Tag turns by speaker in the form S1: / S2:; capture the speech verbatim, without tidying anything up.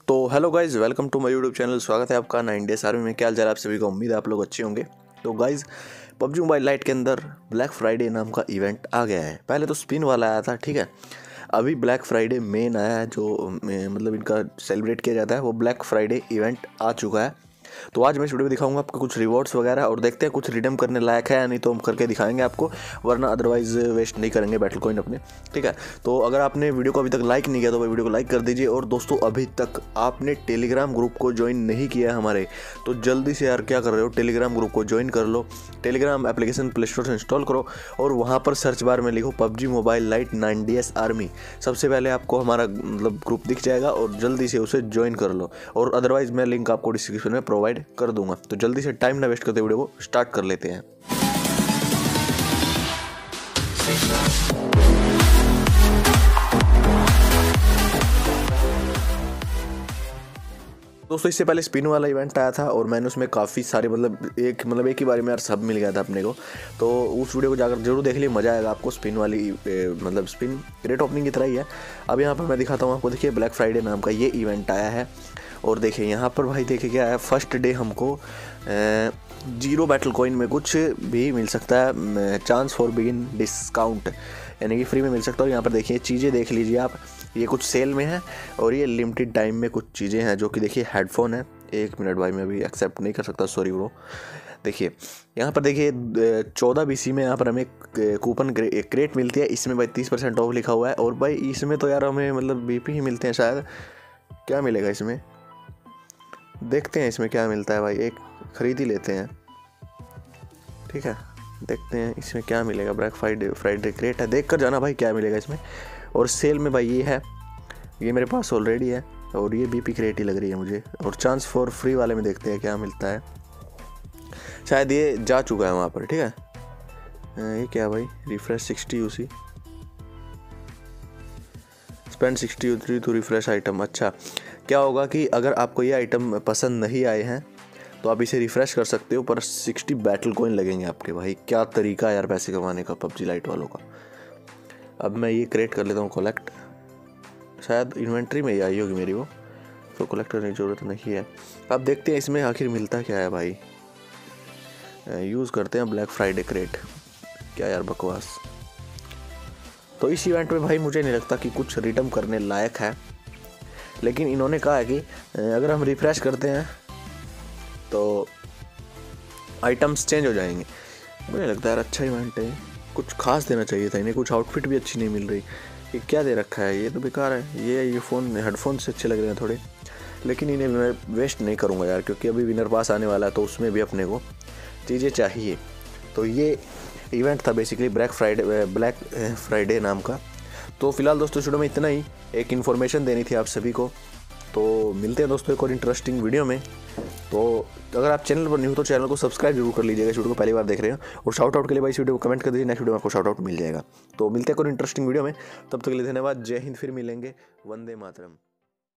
S1: तो hello guys, welcome to my YouTube channel. स्वागत है आपका नाइन डेज आर्मी में। क्या हाल चाल आप सभी को, उम्मीद है आप लोग अच्छे होंगे। तो गाइज पबजी मोबाइल लाइट के अंदर ब्लैक फ्राइडे नाम का इवेंट आ गया है। पहले तो स्पिन वाला आया था, ठीक है। अभी ब्लैक फ्राइडे मेन आया है, जो मतलब इनका सेलिब्रेट किया जाता है, वो ब्लैक फ्राइडे इवेंट आ चुका है। तो आज मैं इस वीडियो में दिखाऊंगा आपको कुछ रिवॉर्ड्स वगैरह, और देखते हैं कुछ रिडीम करने लायक है या नहीं, तो हम करके दिखाएंगे आपको, वरना अदरवाइज वेस्ट नहीं करेंगे बैटल कॉइन अपने, ठीक है। तो अगर आपने वीडियो को अभी तक लाइक नहीं किया तो भाई वीडियो को लाइक कर दीजिए। और दोस्तों, अभी तक आपने टेलीग्राम ग्रुप को ज्वाइन नहीं किया है हमारे, तो जल्दी से यार क्या कर रहे हो, टेलीग्राम ग्रुप को ज्वाइन कर लो। टेलीग्राम एप्लीकेशन प्ले स्टोर से इंस्टॉल करो और वहाँ पर सर्च बार में लिखो PUBG mobile lite nine D S army. सबसे पहले आपको हमारा मतलब ग्रुप दिख जाएगा और जल्दी से उसे ज्वाइन कर लो। और अदरवाइज मैं लिंक आपको डिस्क्रिप्शन में प्रोवाइड कर दूंगा। तो जल्दी से टाइम ना वेस्ट करते वीडियो को स्टार्ट कर लेते हैं। दोस्तों, इससे पहले स्पिन वाला इवेंट आया था और मैंने उसमें काफ़ी सारे मतलब एक मतलब एक ही बारे में यार सब मिल गया था अपने को। तो उस वीडियो को जाकर जरूर देख लिए, मज़ा आएगा आपको। स्पिन वाली मतलब स्पिन रेट ओपनिंग की तरह ही है। अब यहाँ पर मैं दिखाता हूँ आपको। देखिए, ब्लैक फ्राइडे नाम का ये इवेंट आया है और देखिए यहाँ पर भाई, देखिए क्या है। फर्स्ट डे हमको जीरो बैटल कॉइन में कुछ भी मिल सकता है, चांस फॉर बिगिन डिस्काउंट, यानी कि फ्री में मिल सकता है। और यहाँ पर देखिए चीज़ें देख लीजिए आप, ये कुछ सेल में है और ये लिमिटेड टाइम में कुछ चीज़ें हैं, जो कि देखिए हेडफोन है। एक मिनट भाई, मैं अभी एक्सेप्ट नहीं कर सकता, सॉरी ब्रो। देखिए यहाँ पर देखिए चौदह बी सी में यहाँ पर हमें कूपन क्रेट मिलती है। इसमें भाई तीस परसेंट ऑफ लिखा हुआ है। और भाई इसमें तो यार हमें मतलब बी पी ही मिलते हैं शायद। क्या मिलेगा इसमें, देखते हैं इसमें क्या मिलता है भाई। एक ख़रीद ही लेते हैं, ठीक है। देखते हैं इसमें क्या मिलेगा। ब्लैक फ्राइडे फ्राइडे क्रेट है, देख कर जाना भाई क्या मिलेगा इसमें। और सेल में भाई ये है, ये मेरे पास ऑलरेडी है और ये बीपी क्रेट ही लग रही है मुझे। और चांस फॉर फ्री वाले में देखते हैं क्या मिलता है। शायद ये जा चुका है वहाँ पर, ठीक है। ये क्या भाई, refresh sixty UC, spend sixty U three to refresh item. अच्छा, क्या होगा कि अगर आपको ये आइटम पसंद नहीं आए हैं तो आप इसे रिफ़्रेश कर सकते हो, पर सिक्सटी बैटल कॉइन लगेंगे आपके। भाई क्या तरीका है यार पैसे कमाने का पबजी लाइट वालों का। अब मैं ये क्रिएट कर लेता हूँ कलेक्ट, शायद इन्वेंट्री में ही आई होगी मेरी वो, तो कलेक्ट करने की ज़रूरत नहीं है। अब देखते हैं इसमें आखिर मिलता क्या है भाई। यूज़ करते हैं ब्लैक फ्राइडे क्रेट। क्या यार बकवास। तो इस इवेंट में भाई मुझे नहीं लगता कि कुछ रिडीम करने लायक है, लेकिन इन्होंने कहा है कि अगर हम रिफ़्रेश करते हैं तो आइटम्स चेंज हो जाएंगे। मुझे लगता है यार अच्छा इवेंट है, कुछ खास देना चाहिए था इन्हें। कुछ आउटफिट भी अच्छी नहीं मिल रही, ये क्या दे रखा है, ये तो बेकार है। ये ये फ़ोन हेडफोन से अच्छे लग रहे हैं थोड़े, लेकिन इन्हें मैं वेस्ट नहीं करूँगा यार, क्योंकि अभी विनर पास आने वाला है तो उसमें भी अपने को चीज़ें चाहिए। तो ये इवेंट था basically black Friday black Friday नाम का। तो फिलहाल दोस्तों वीडियो में इतना ही, एक इन्फॉर्मेशन देनी थी आप सभी को। तो मिलते हैं दोस्तों एक और इंटरेस्टिंग वीडियो में। तो अगर आप चैनल पर नहीं हो तो चैनल को सब्सक्राइब जरूर कर लीजिएगा, इस वीडियो को पहली बार देख रहे हो। और शाउट आउट के लिए भाई इस वीडियो को कमेंट कर दीजिए, नेक्स्ट वीडियो में आपको शाउट आउट मिल जाएगा। तो मिलते हैं एक और इंटरेस्टिंग वीडियो में, तब तक के लिए धन्यवाद। जय हिंद, फिर मिलेंगे। वंदे मातरम।